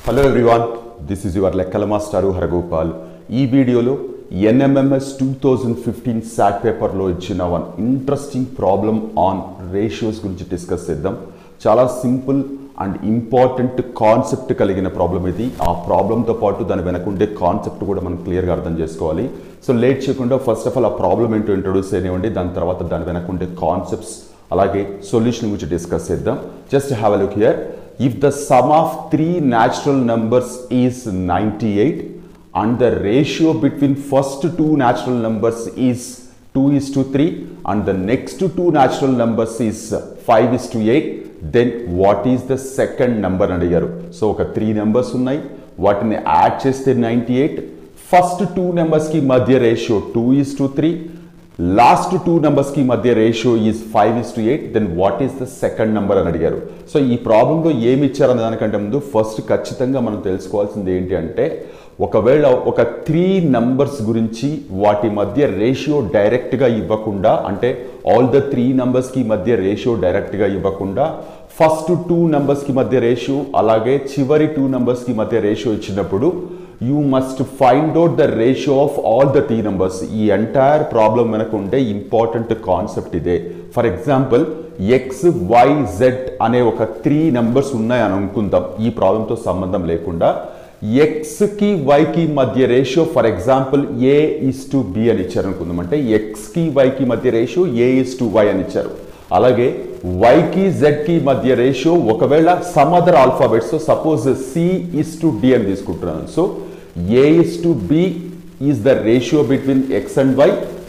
Hello everyone, this is your Lekkala Master Haragopal. ఈ వీడియోలో NMMS 2015 SAT పేపర్లో ఇచ్చిన one interesting problem on ratios గురించి డిస్కస్ చేద్దాం. చాలా సింపుల్ అండ్ ఇంపార్టెంట్ కాన్సెప్ట్ కలిగిన ప్రాబ్లం ఇది. ఆ ప్రాబ్లంతో పాటు దాని వెనకుండే కాన్సెప్ట్ కూడా మనం క్లియర్గా అర్థం చేసుకోవాలి. సో లేట్ చేయకుండా ఫస్ట్ ఆఫ్ ఆల్ ఆ ప్రాబ్లం ఏంటో ఇంట్రొడ్యూస్ చేయనివ్వండి, దాని తర్వాత దాని వెనకుండే కాన్సెప్ట్స్ అలాగే సొల్యూషన్ గురించి డిస్కస్ చేద్దాం. Just have a look here. If the sum of three natural numbers is 98 and the ratio between first two natural numbers is 2:3 and the next two natural numbers is 5:8, then what is the second number అని అడిగారు. So ఒక 3 numbers ఉన్నాయి, వాటిని add చేస్తే 98, first 2 numbers కి మధ్య ratio 2:3, last 2 numbers కి మధ్య ratio is 5:8, then what is the second number అని అడిగారు. సో ఈ ప్రాబ్లంలో ఏమి ఇచ్చారనే దానికంటే ముందు ఫస్ట్ ఖచ్చితంగా మనం తెలుసుకోవాల్సింది ఏంటి అంటే, ఒకవేళ ఒక 3 నంబర్స్ గురించి వాటి మధ్య రేషియో డైరెక్ట్గా ఇవ్వకుండా, అంటే ఆల్ ద 3 నంబర్స్కి మధ్య రేషియో డైరెక్ట్గా ఇవ్వకుండా ఫస్ట్ 2 నంబర్స్కి మధ్య రేషియో అలాగే చివరి 2 నంబర్స్కి మధ్య రేషియో ఇచ్చినప్పుడు you must find out the ratio of all the 3 numbers. ఈ ఎంటైర్ ప్రాబ్లం వెనక ఉండే ఇంపార్టెంట్ కాన్సెప్ట్ ఇదే. For example X Y Z అనే ఒక 3 నంబర్స్ ఉన్నాయని అనుకుందాం, ఈ ప్రాబ్లంతో సంబంధం లేకుండా. ఎక్స్కి వైకి మధ్య రేషియో ఫర్ ఎగ్జాంపుల్ A:B అని ఇచ్చారు అనుకుందాం, అంటే ఎక్స్కి వైకి మధ్య రేషియో A:Y అని ఇచ్చారు. అలాగే వైకి జెడ్కి మధ్య రేషియో ఒకవేళ some other alphabets, suppose C:D అని తీసుకుంటున్నాను. So A:B is the ratio between X and Y,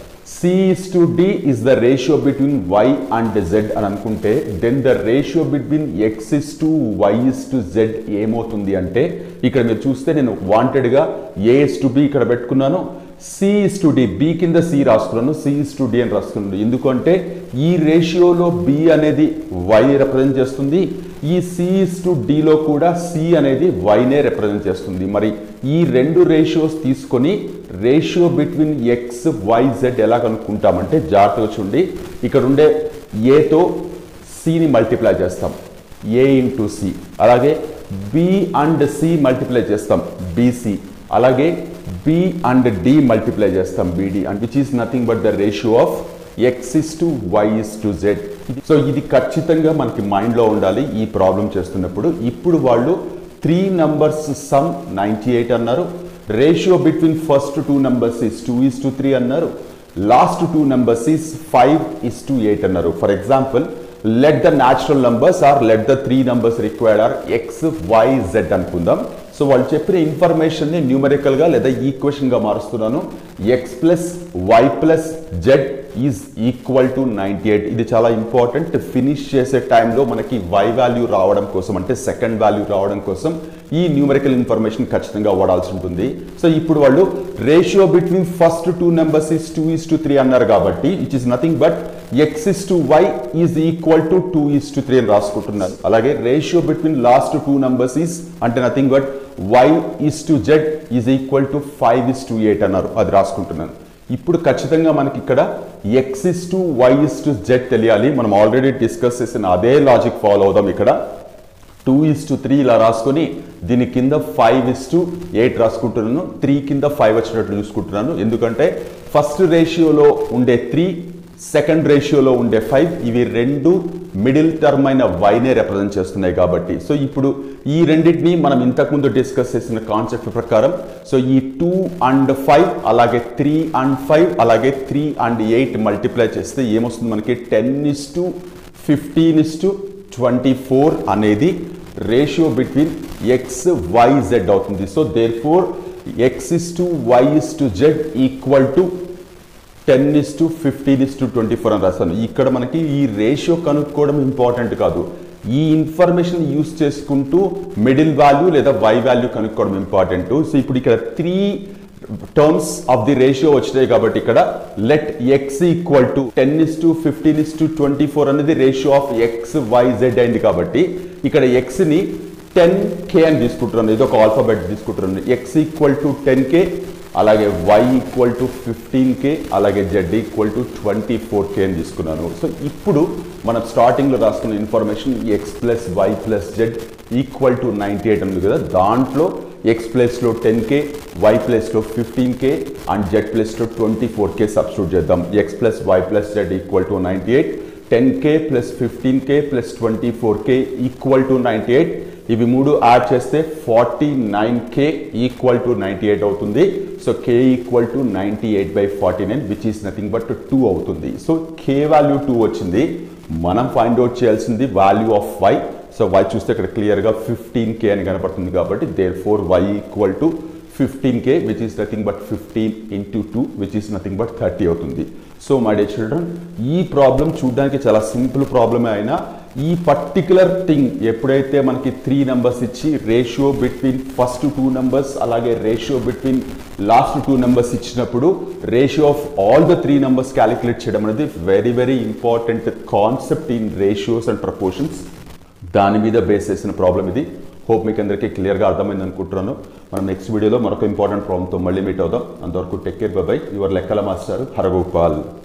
C:D is the ratio between Y and Z అని అనుకుంటే, then the ratio between X:Y:Z ఏమవుతుంది అంటే, ఇక్కడ మీరు చూస్తే నేను వాంటెడ్గా A:B ఇక్కడ పెట్టుకున్నాను, C:D, B కింద C రాసుకున్నాను, C:D అని రాసుకున్నాను. ఎందుకంటే ఈ రేషియోలో B అనేది Y రిప్రజెంట్ చేస్తుంది, ఈ C:Dలో కూడా C అనేది Yనే రిప్రజెంట్ చేస్తుంది. మరి ఈ రెండు రేషియోస్ తీసుకొని ratio between X, Y, Z ఎలా కనుక్కుంటామంటే, జాగ్రత్తగా చూడండి, ఇక్కడ ఉండే ఏతో సిని మల్టిప్లై చేస్తాం, A:C, అలాగే B అండ్ C మల్టిప్లై చేస్తాం, BC, అలాగే B అండ్ D మల్టిప్లై చేస్తాం, BD, and which is nothing but the ratio of X:Y:Z. So ఇది ఖచ్చితంగా మనకి మైండ్లో ఉండాలి ఈ ప్రాబ్లం చేస్తున్నప్పుడు. ఇప్పుడు వాళ్ళు 3 నంబర్స్ సమ్ 98 అన్నారు, ratio between first 2 numbers is 2:3 అన్నారు, లాస్ట్ 2 నంబర్స్ ఈస్ 5:8 అన్నారు. For example let the natural numbers or let the 3 numbers required are X, Y, Z అనుకుందాం. సో వాళ్ళు చెప్పిన ఇన్ఫర్మేషన్ని న్యూమరికల్గా లేదా ఈక్వేషన్గా మారుస్తున్నాను. X plus Y plus Z is equal to 98. ఇది చాలా ఇంపార్టెంట్. ఫినిష్ చేసే టైంలో మనకి Y వాల్యూ రావడం కోసం, అంటే సెకండ్ వాల్యూ రావడం కోసం ఈ న్యూమరికల్ ఇన్ఫర్మేషన్ ఖచ్చితంగా వాడాల్సి ఉంటుంది. సో ఇప్పుడు వాళ్ళు ratio between first 2 numbers is 2:3 అన్నారు కాబట్టి it is nothing but X:Y is equal to 2:3 అని రాసుకుంటున్నారు. అలాగే ratio between last 2 numbers is అంటే nothing but Y:Z is equal to 5:8 అన్నారు, అది రాసుకుంటున్నాను. ఇప్పుడు ఖచ్చితంగా మనకి ఇక్కడ X:Y:Z తెలియాలి. మనం ఆల్రెడీ డిస్కస్ చేసిన అదే లాజిక్ ఫాలో అవుదాం. ఇక్కడ 2:3 ఇలా రాసుకొని దీని కింద 5:8 రాసుకుంటున్నాను, 3 కింద 5 వచ్చినట్లు చూసుకుంటున్నాను. ఎందుకంటే ఫస్ట్ రేషియోలో ఉండే 3, సెకండ్ రేషియోలో ఉండే 5, ఇవి రెండు మిడిల్ టర్మ్ అయిన వైనే రిప్రజెంట్ చేస్తున్నాయి కాబట్టి. సో ఇప్పుడు ఈ రెండింటిని మనం ఇంతకుముందు డిస్కస్ చేసిన కాన్సెప్ట్ ప్రకారం, సో ఈ 2 and 5 అలాగే 3 and 5 అలాగే 3 and 8 మల్టిప్లై చేస్తే ఏమొస్తుంది మనకి 10:15:24 అనేది ratio between X, Y, Z అవుతుంది. So therefore X:Y:Z equal to 10:15:24 అని రాస్తాను. ఇక్కడ మనకి ఈ రేషియో కనుక్కోవడం ఇంపార్టెంట్ కాదు, ఈ ఇన్ఫర్మేషన్ యూస్ చేసుకుంటూ మిడిల్ వాల్యూ లేదా Y వాల్యూ కనుక్కోవడం ఇంపార్టెంట్. సో ఇప్పుడు ఇక్కడ 3 టర్మ్స్ ఆఫ్ ది రేషియో వచ్చినాయి కాబట్టి ఇక్కడ లెట్ X ఈక్వల్ టు 10:15:24 అనేది ratio of X, Y, Z అయింది కాబట్టి ఇక్కడ Xని 10K అని తీసుకుంటున్నాను, ఇది ఒక ఆల్ఫాబెట్ తీసుకుంటున్నాను. X ఈక్వల్ టు 10K, అలాగే y ఈక్వల్ టు 15k, అలాగే z ఈక్వల్ టు 24k అని తీసుకున్నాను. సో ఇప్పుడు మనం స్టార్టింగ్లో రాసుకున్న information x plus y plus z equal to 98 ఉంది కదా, దాంట్లో ఎక్స్ ప్లేస్లో 10K, వై ప్లేస్లో 15K అండ్ జెడ్ ప్లేస్లో 24K సబ్స్టిట్యూట్ చేద్దాం. X plus Y plus Z equal to 98, 10K plus 15K plus 24K equal to 98. ఇవి మూడు యాడ్ చేస్తే 49K ఈక్వల్ టు 98 అవుతుంది. So K equal to 98/49 which is nothing but 2 అవుతుంది. So K value 2 వచ్చింది. మనం find out చేయాల్సింది value of y. So y చూస్తే ఇక్కడ క్లియర్గా 15K అని కనపడుతుంది కాబట్టి therefore y equal to 15K which is nothing but 15 into 2 which is nothing but 30 అవుతుంది. సో మై డియర్ చిల్డ్రన్, ఈ ప్రాబ్లం చూడడానికి చాలా సింపుల్ ప్రాబ్లమే అయినా ఈ పర్టికులర్ థింగ్ ఎప్పుడైతే మనకి 3 నెంబర్స్ ఇచ్చి రేషియో బిట్వీన్ ఫస్ట్ 2 నెంబర్స్ అలాగే రేషియో బిట్వీన్ లాస్ట్ 2 నెంబర్స్ ఇచ్చినప్పుడు ratio of all the 3 numbers calculate చేయడం అనేది very very important concept in ratios and proportions. దాని మీద బేస్ చేసిన ప్రాబ్లం ఇది. హోప్ మీకు అందరికీ క్లియర్గా అర్థమైంది అనుకుంటున్నాను. మనం నెక్స్ట్ వీడియోలో మరొక ఇంపార్టెంట్ ప్రాబ్లంతో మళ్ళీ మీట్ అవుదాం. అంతవరకు take care, bye bye. Your లెక్కల మాస్టర్ హరగోపాల్.